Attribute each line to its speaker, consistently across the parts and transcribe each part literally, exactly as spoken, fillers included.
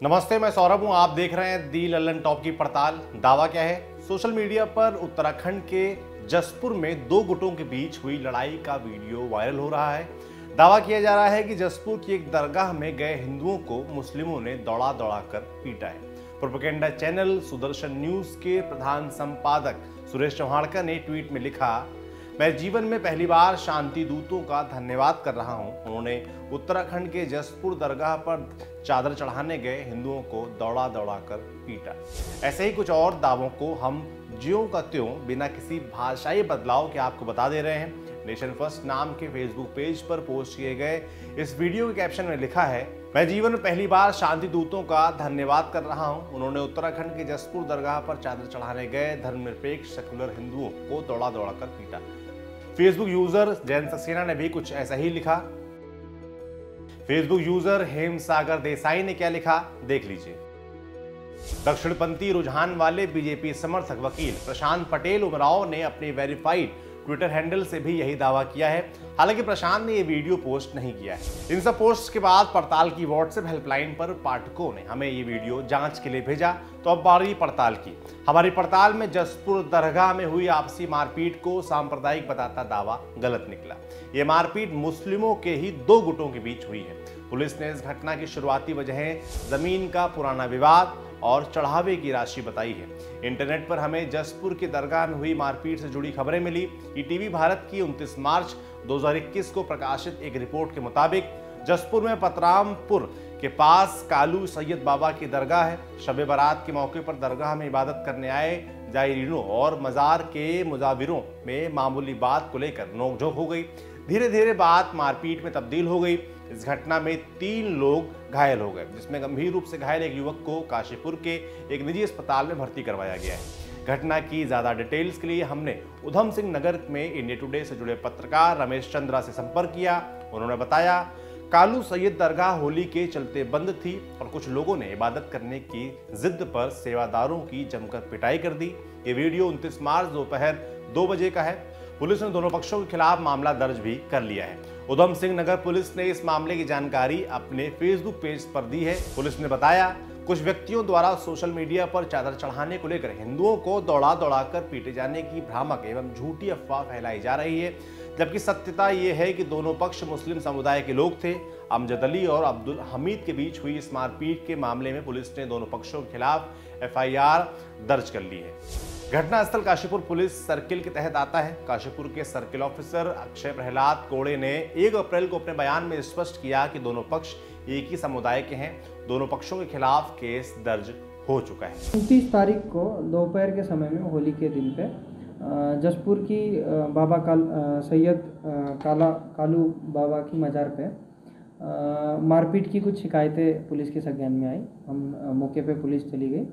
Speaker 1: नमस्ते, मैं सौरभ हूं। आप देख रहे हैं दी लल्लन टॉप की पड़ताल। दावा क्या है? सोशल मीडिया पर उत्तराखंड के जसपुर में दो गुटों के बीच हुई लड़ाई का वीडियो वायरल हो रहा है। दावा किया जा रहा है कि जसपुर की एक दरगाह में गए हिंदुओं को मुस्लिमों ने दौड़ा दौड़ा कर पीटा है। प्रोपेगेंडा चैनल सुदर्शन न्यूज के प्रधान संपादक सुरेश चौहाड़कर ने ट्वीट में लिखा, मैं जीवन में पहली बार शांति दूतों का धन्यवाद कर रहा हूं। उन्होंने उत्तराखंड के जसपुर दरगाह पर चादर चढ़ाने गए हिंदुओं को दौड़ा दौड़ा कर पीटा। ऐसे ही कुछ और दावों को हम ज्यों का त्यों बिना किसी भाषाई बदलाव के आपको बता दे रहे हैं। नेशन फर्स्ट नाम के फेसबुक पेज पर पोस्ट किए गए इस वीडियो के कैप्शन में लिखा है, मैं जीवन में पहली बार शांति दूतों का धन्यवाद कर रहा हूं। उन्होंने उत्तराखंड के जसपुर दरगाह पर चादर चढ़ाने गए धर्मनिरपेक्ष सेकुलर हिंदुओं को दौड़ा दौड़ा कर पीटा। फेसबुक यूजर जैन सक्सेना ने भी कुछ ऐसा ही लिखा। फेसबुक यूजर हेम सागर देसाई ने क्या लिखा, देख लीजिए। दक्षिणपंथी रुझान वाले बीजेपी समर्थक वकील प्रशांत पटेल उमराव ने अपनी वेरीफाइड ट्विटर हैंडल से भी यही दावा किया है। हालांकि प्रशांत ने यह वीडियो पोस्ट नहीं किया है। इन सब पोस्ट के बाद पड़ताल की व्हाट्सएप हेल्पलाइन पर पाठकों ने हमें ये वीडियो जांच के लिए भेजा। तो अब बारी पड़ताल की। हमारी पड़ताल में जसपुर दरगाह में हुई आपसी मारपीट को सांप्रदायिक बताता दावा गलत निकला। ये मारपीट मुस्लिमों के ही दो गुटों के बीच हुई है। पुलिस ने इस घटना की शुरुआती वजहें जमीन का पुराना विवाद और चढ़ावे की राशि बताई है। इंटरनेट पर हमें जसपुर के दरगाह में हुई मारपीट से जुड़ी खबरें मिली। ईटीवी भारत की उनतीस मार्च दो हज़ार इक्कीस को प्रकाशित एक रिपोर्ट के मुताबिक जसपुर में पतरामपुर के पास कालू सैयद बाबा की दरगाह है। शबे बारात के मौके पर दरगाह में इबादत करने आए जायरीनों और मजार के मुजाविरों में मामूली बात को लेकर नोकझोंक हो गई। धीरे धीरे बात मारपीट में तब्दील हो गई। इस घटना में तीन लोग घायल हो गए, जिसमें गंभीर रूप से घायल एक युवक को काशीपुर के एक निजी अस्पताल में भर्ती करवाया गया है। घटना की ज्यादा डिटेल्स के लिए हमने उधम सिंह नगर में इंडिया टुडे से जुड़े पत्रकार रमेश चंद्रा से संपर्क किया। उन्होंने बताया, कालू सैयद दरगाह होली के चलते बंद थी और कुछ लोगों ने इबादत करने की जिद पर सेवादारों की जमकर पिटाई कर दी। ये वीडियो उनतीस मार्च दोपहर दो बजे का है। पुलिस ने दोनों पक्षों के खिलाफ मामला दर्ज भी कर लिया है। उधम सिंह नगर पुलिस ने इस मामले की जानकारी अपने फेसबुक पेज पर दी है। पुलिस ने बताया, कुछ व्यक्तियों द्वारा सोशल मीडिया पर चादर चढ़ाने को लेकर हिंदुओं को दौड़ा दौड़ाकर पीटे जाने की भ्रामक एवं झूठी अफवाह फैलाई जा रही है, जबकि सत्यता ये है कि दोनों पक्ष मुस्लिम समुदाय के लोग थे। अमजद अली और अब्दुल हमीद के बीच हुई इस मारपीट के मामले में पुलिस ने दोनों पक्षों के खिलाफ एफ आई आर दर्ज कर ली है। घटनास्थल काशीपुर पुलिस सर्किल के तहत आता है। काशीपुर के सर्किल ऑफिसर अक्षय प्रहलाद कोड़े ने एक अप्रैल को अपने बयान में स्पष्ट किया कि दोनों पक्ष एक ही समुदाय के हैं। दोनों पक्षों के खिलाफ केस दर्ज हो चुका है।
Speaker 2: उनतीस तारीख को दोपहर के समय में होली के दिन पे जसपुर की बाबा काल सैयद काला कालू बाबा की मज़ार पे मारपीट की कुछ शिकायतें पुलिस के संज्ञान में आई। हम मौके पे पुलिस चली गई।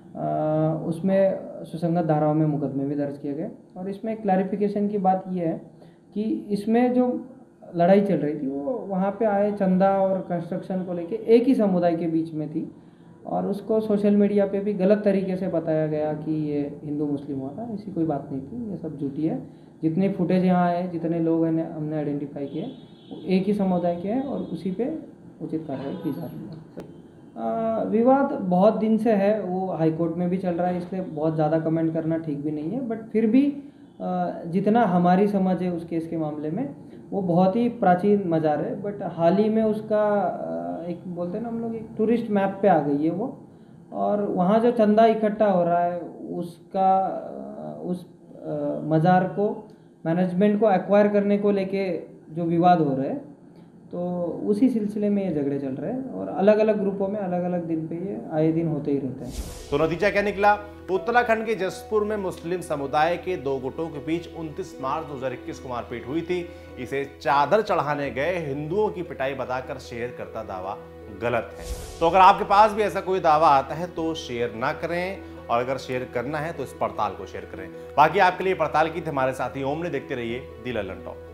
Speaker 2: उसमें सुसंगत धाराओं में मुकदमे भी दर्ज किए गए और इसमें क्लैरिफिकेशन की बात यह है कि इसमें जो लड़ाई चल रही थी वो वहाँ पे आए चंदा और कंस्ट्रक्शन को लेके एक ही समुदाय के बीच में थी और उसको सोशल मीडिया पे भी गलत तरीके से बताया गया कि ये हिंदू मुस्लिम हुआ था। ऐसी कोई बात नहीं थी, ये सब झूठी है। जितनी फुटेज यहाँ है, जितने लोग हैं हमने आइडेंटिफाई किए, वो एक ही समुदाय के हैं और उसी पे उचित कार्रवाई की जा रही है। आ, विवाद बहुत दिन से है, वो हाई कोर्ट में भी चल रहा है, इसलिए बहुत ज़्यादा कमेंट करना ठीक भी नहीं है। बट फिर भी आ, जितना हमारी समझ है उस केस के मामले में, वो बहुत ही प्राचीन मज़ार है। बट हाल ही में उसका एक बोलते हैं ना हम लोग, एक टूरिस्ट मैप पे आ गई है वो, और वहाँ जो चंदा इकट्ठा हो रहा है उसका उस मज़ार को मैनेजमेंट को एक्वायर करने को लेके जो विवाद हो रहे हैं, तो उसी सिलसिले में ये झगड़े चल रहे हैं और अलग अलग ग्रुपों में अलग अलग दिन पे ये आए दिन होते ही रहते हैं।
Speaker 1: तो नतीजा क्या निकला? उत्तराखंड के जसपुर में मुस्लिम समुदाय के दो गुटों के बीच उनतीस मार्च दो हज़ार इक्कीस को मारपीट हुई थी। इसे चादर चढ़ाने गए हिंदुओं की पिटाई बताकर शेयर करता दावा गलत है। तो अगर आपके पास भी ऐसा कोई दावा आता है तो शेयर ना करें, और अगर शेयर करना है तो इस पड़ताल को शेयर करें। बाकी आपके लिए पड़ताल की थी हमारे साथी ओम ने। देखते रहिए दी लल्लन टॉप।